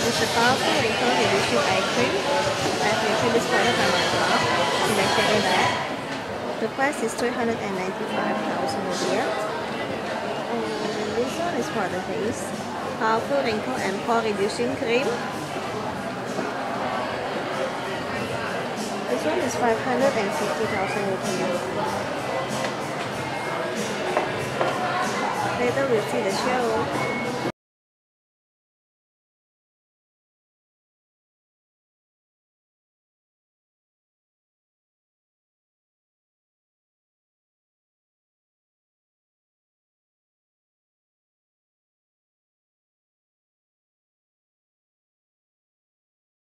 It's a powerful wrinkle reducing eye cream. I've mentioned this product on my blog in my shadow bag. The price is 395,000 rupiah. And this one is for the face. Powerful wrinkle and pore reducing cream. This one is 550,000 rupiah. Later we'll see the show.